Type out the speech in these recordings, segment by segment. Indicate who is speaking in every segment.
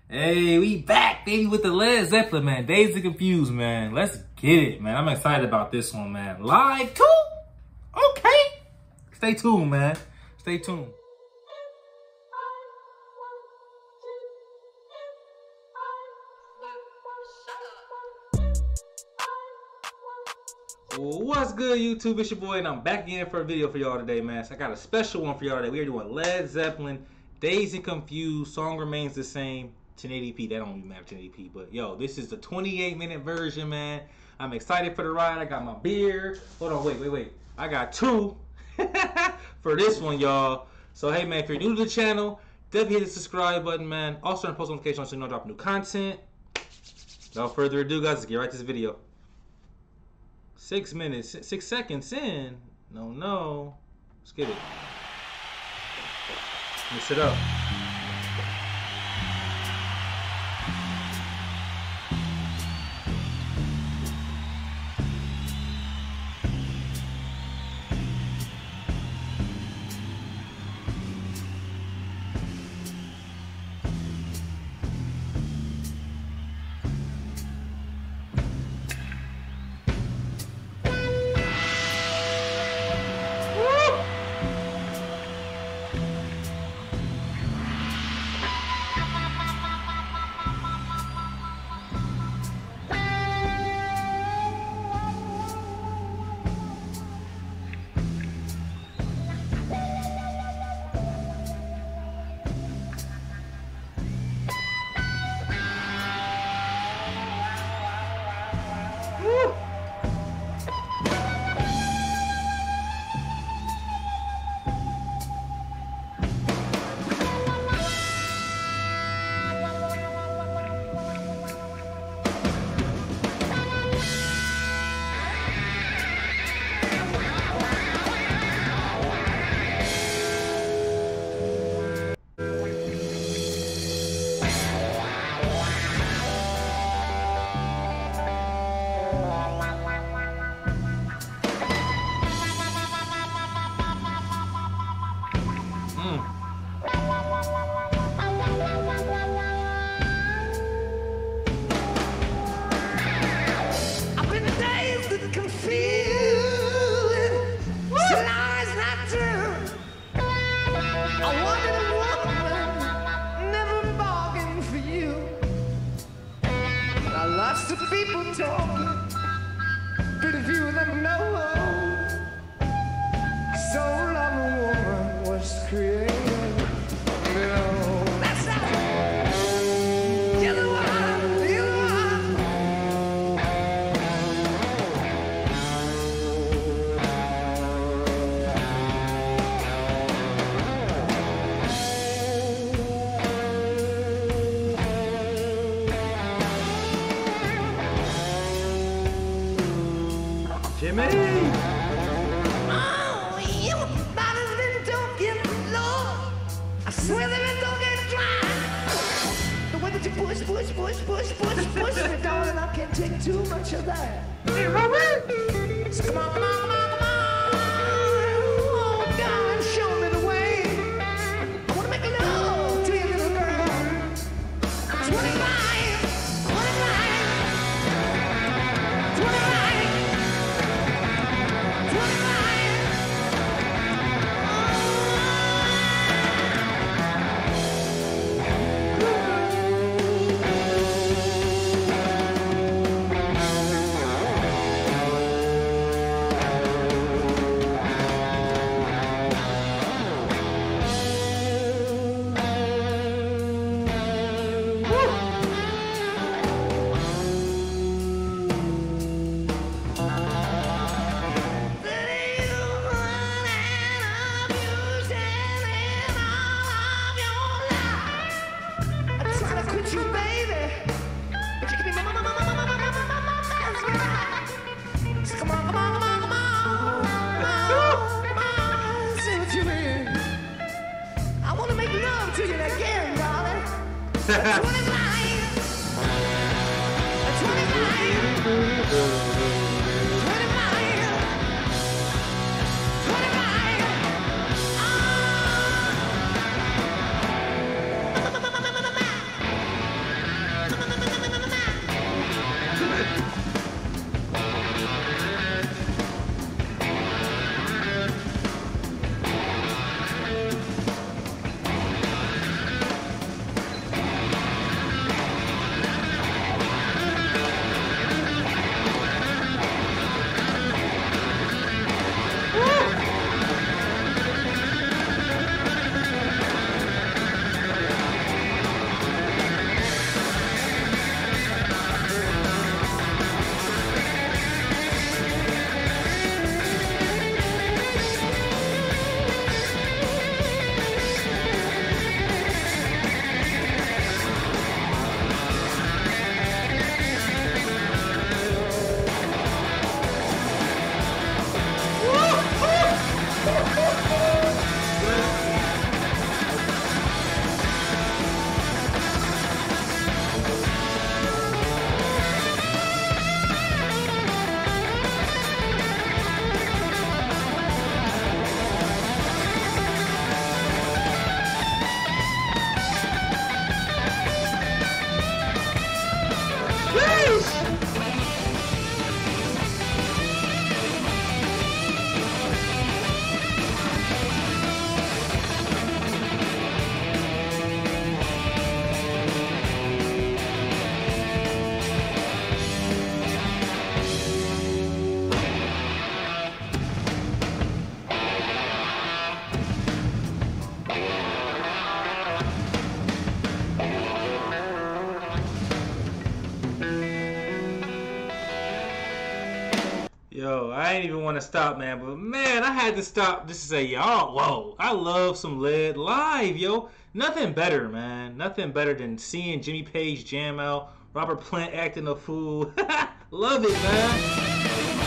Speaker 1: Hey, we back, baby, with the Led Zeppelin, man. Dazed and Confused, man. Let's get it, man. I'm excited about this one, man. Live too? Okay. Stay tuned, man. Stay tuned. What's good, YouTube? It's your boy, and I'm back again for a video for y'all today, man. So I got a special one for y'all today. We are doing Led Zeppelin, Dazed and Confused. Song remains the same. 1080p. That don't even matter 1080p. But yo, this is the 28-minute version, man. I'm excited for the ride. I got my beer. Hold on, wait. I got two for this one, y'all. So hey, man, if you're new to the channel, definitely hit the subscribe button, man. Also, turn post notifications so you know I drop new content. Without further ado, guys, let's get right to this video. 6 minutes, 6 seconds in. No. Let's get it. Mix it up.
Speaker 2: Lots of people talking, pretty few of them know. Soul of a woman was created. That's right. Yellow one, yellow one.
Speaker 1: Jimmy!
Speaker 2: Oh, everybody's been talking, Lord. I swear they've been talking dry. The way that you push me, darling, I can't take too much of that. Hey, Robert! So come on. Oh, God, show me the way. I want to make love to you, little girl. 25.
Speaker 1: Yo, I ain't even want to stop, man, but man, I had to stop just to say, y'all, whoa, I love some Lead live, yo. Nothing better, man. Nothing better than seeing Jimmy Page jam out, Robert Plant acting a fool. Love it, man.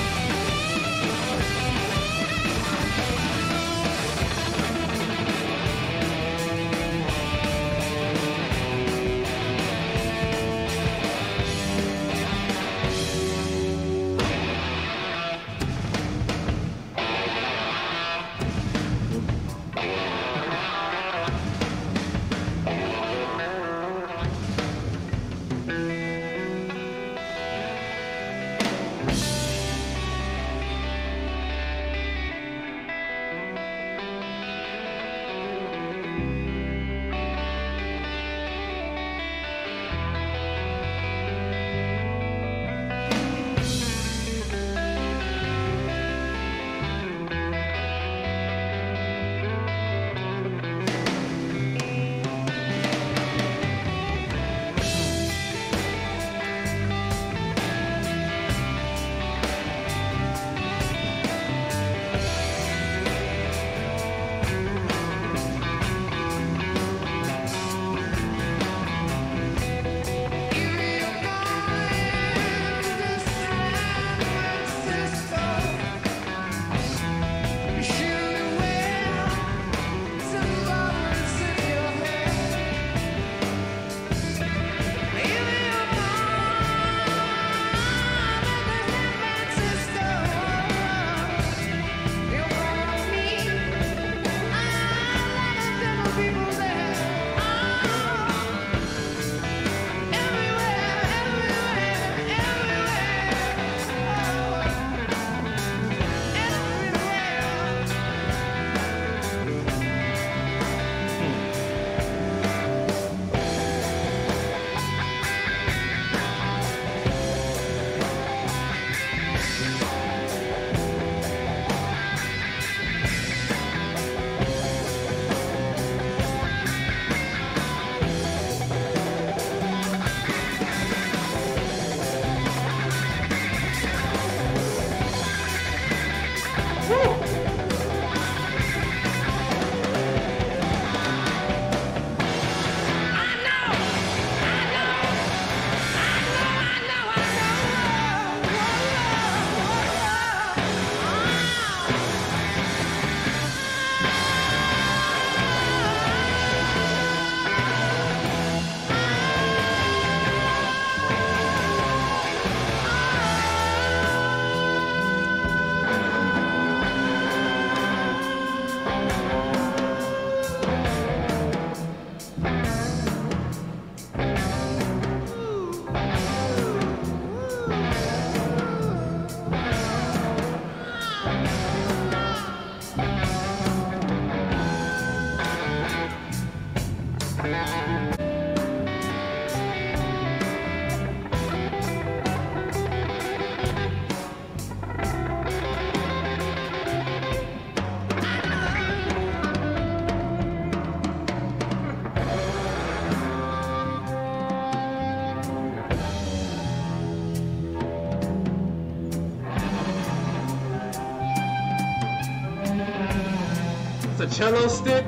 Speaker 1: It's a cello stick.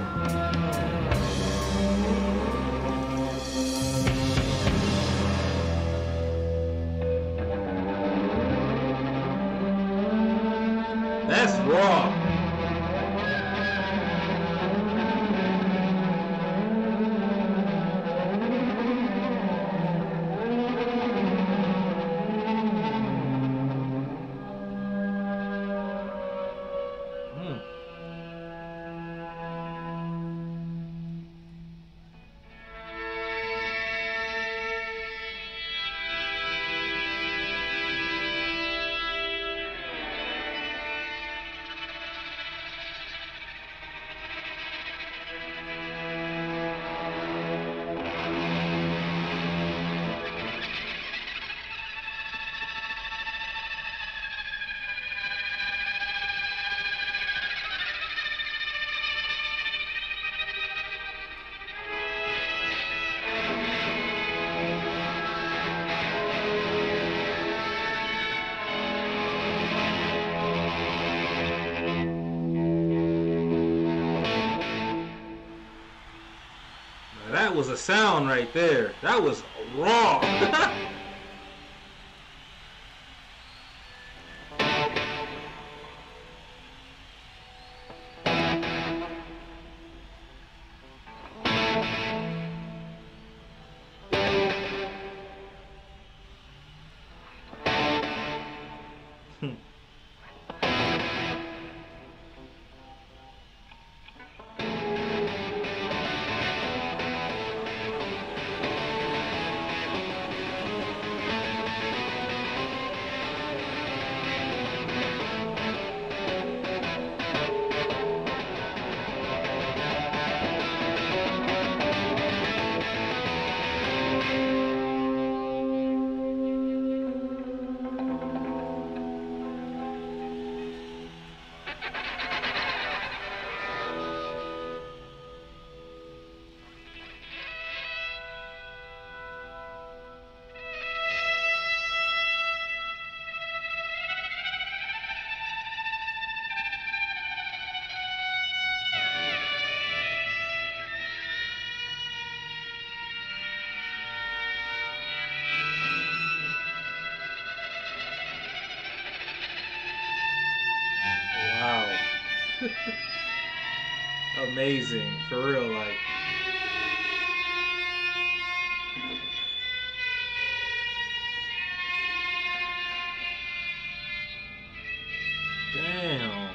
Speaker 1: That's raw. That was a sound right there. That was raw. Wow. Amazing. For real, like. Damn.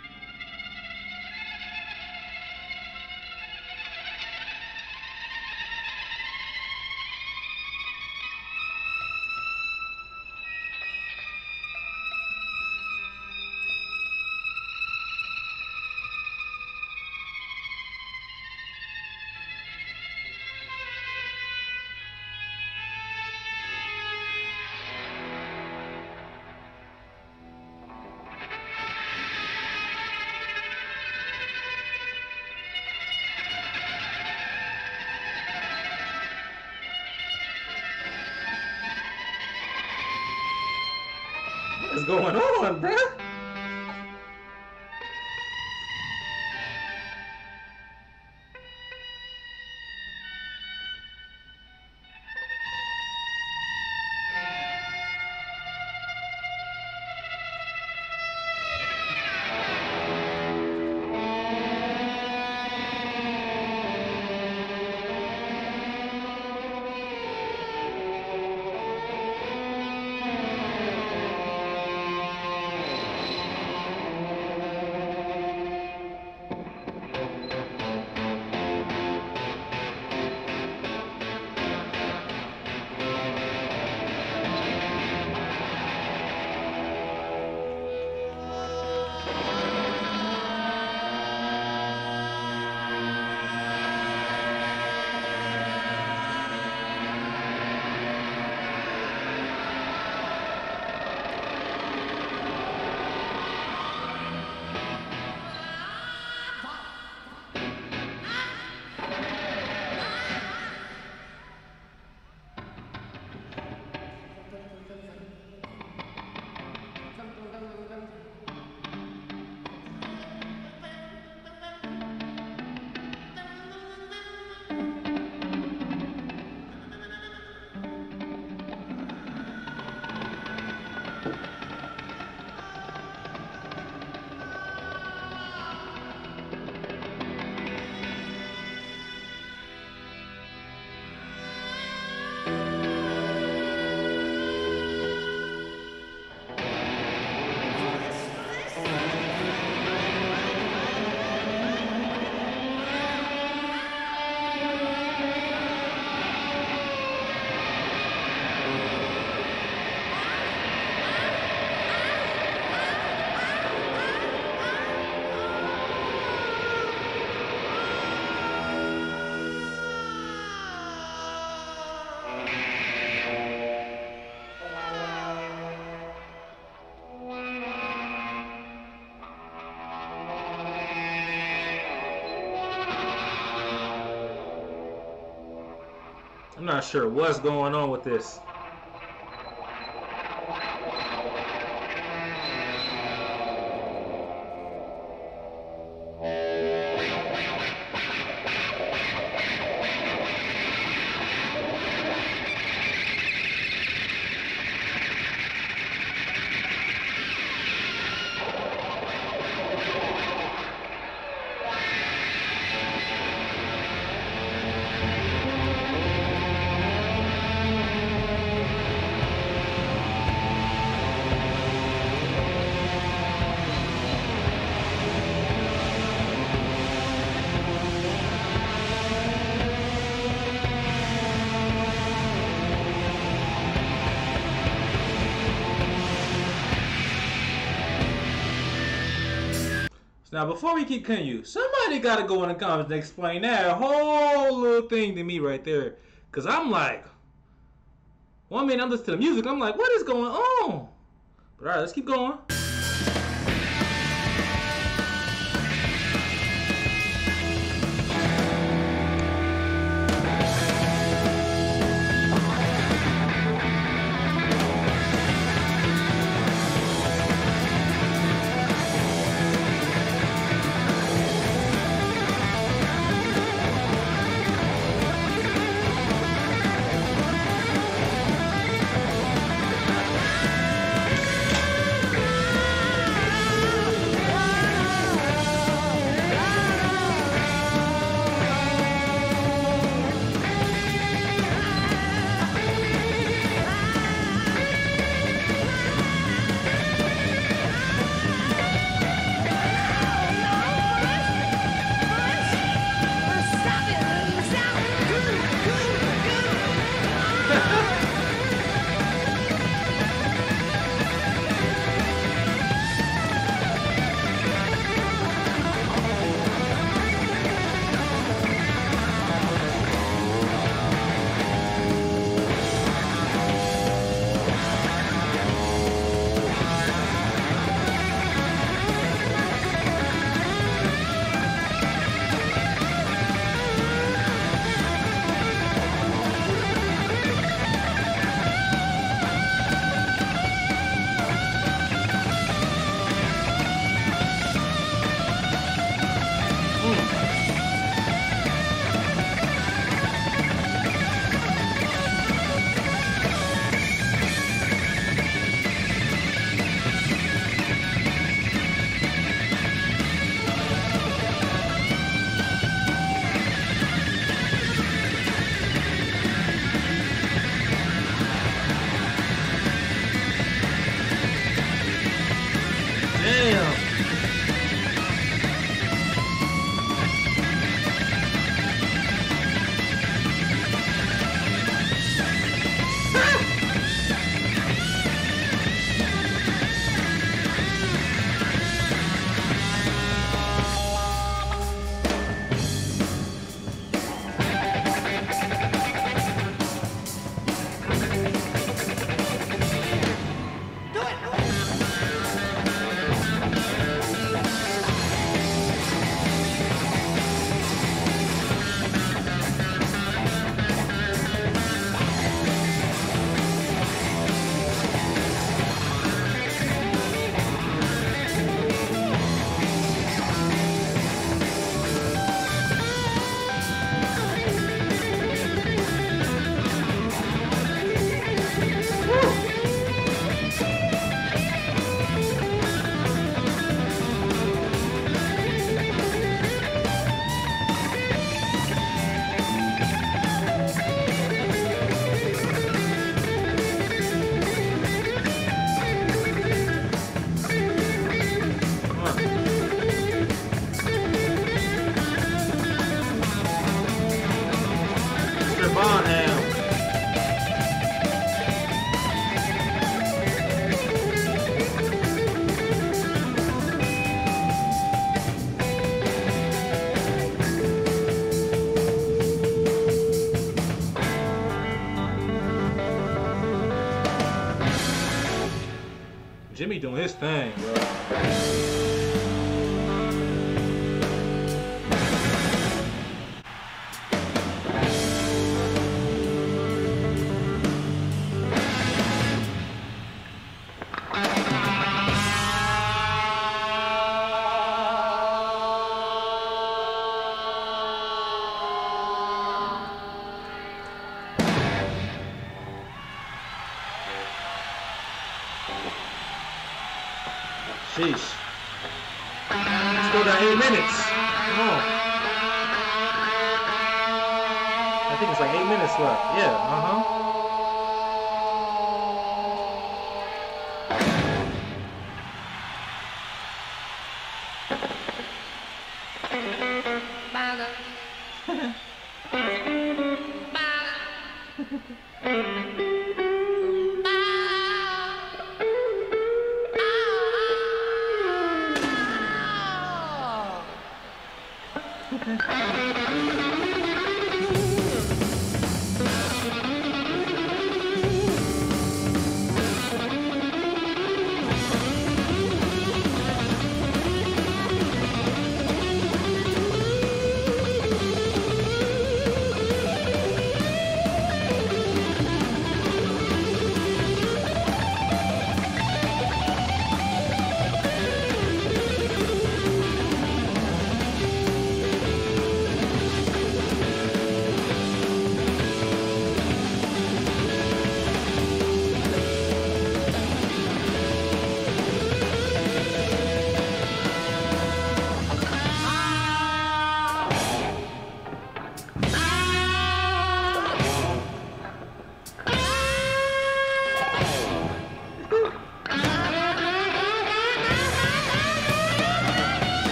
Speaker 1: What's going on, bruh? I'm not sure what's going on with this. Now, before we continue, somebody got to go in the comments and explain that whole little thing to me right there. Because I'm like, one minute I'm listening to the music, I'm like, what is going on? But alright, let's keep going. Jimmy doing his thing, bro. Sheesh. Let's go down 8 minutes. Come on. I think it's like 8 minutes left. Yeah,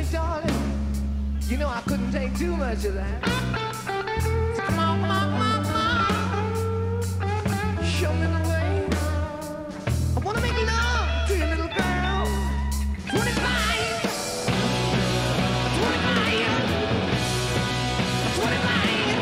Speaker 2: baby, darling. You know I couldn't take too much of that. Come on, show me the way. I wanna make love to you, little girl. 25, 25, 25,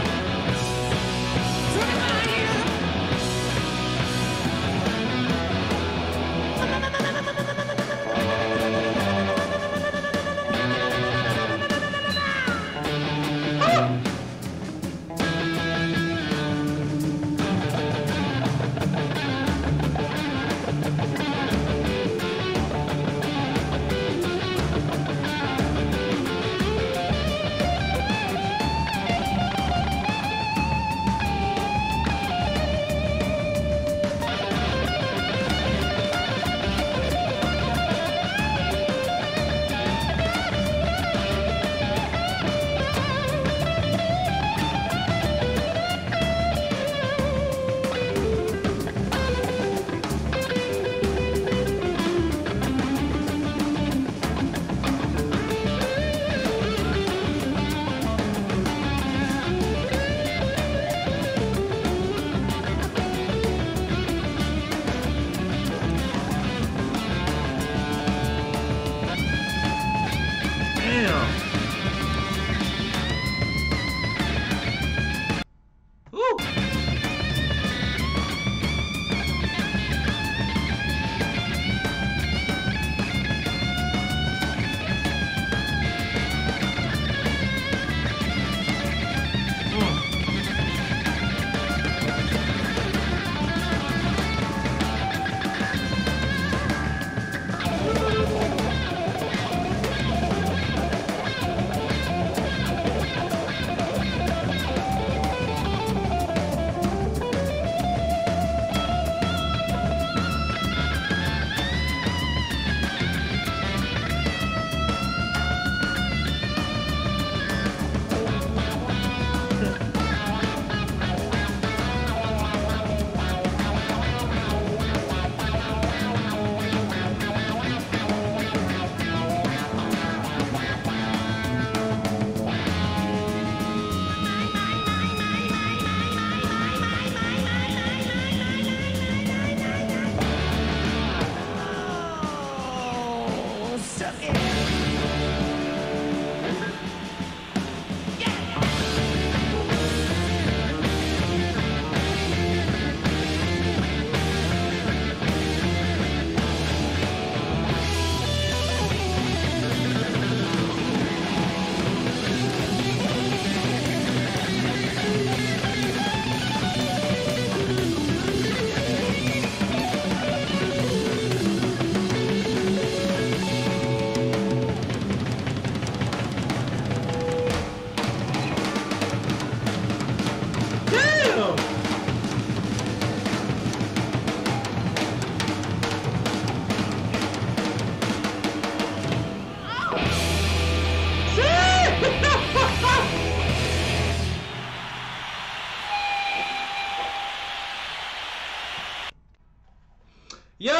Speaker 1: Yo!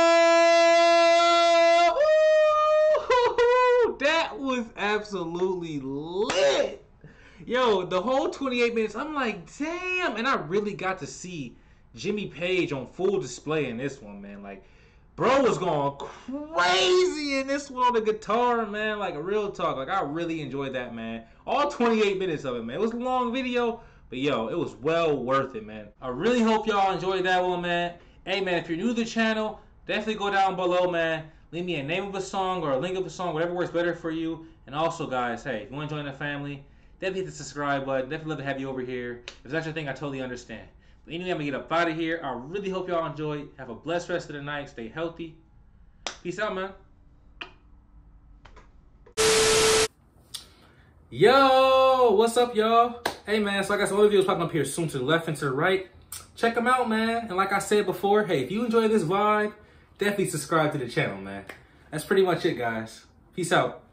Speaker 1: That was absolutely lit. Yo, the whole 28 minutes, I'm like, damn. And I really got to see Jimmy Page on full display in this one, man. Like, bro was going crazy in this one on the guitar, man. Like, a real talk. Like, I really enjoyed that, man. All 28 minutes of it, man. It was a long video, but yo, it was well worth it, man. I really hope y'all enjoyed that one, man. Hey, man, if you're new to the channel, definitely go down below, man. Leave me a name of a song or a link of a song, whatever works better for you. And also, guys, hey, if you want to join the family, definitely hit the subscribe button. Definitely love to have you over here. If that's your thing, I totally understand. But anyway, I'm going to get up out of here. I really hope y'all enjoy. Have a blessed rest of the night. Stay healthy. Peace out, man. Yo, what's up, y'all? Hey, man, so I got some other videos popping up here soon to the left and to the right. Check them out, man. And like I said before, hey, if you enjoy this vibe, definitely subscribe to the channel, man. That's pretty much it, guys. Peace out.